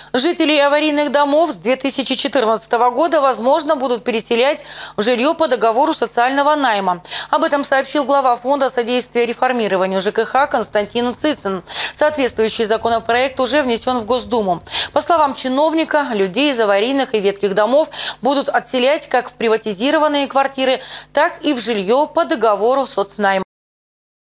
Жителей аварийных домов с 2014 года, возможно, будут переселять в жилье по договору социального найма. Об этом сообщил глава Фонда содействия реформированию ЖКХ Константин Цицин. Соответствующий законопроект уже внесен в Госдуму. По словам чиновника, людей из аварийных и ветхих домов будут отселять как в приватизированные квартиры, так и в жилье по договору соцнайма.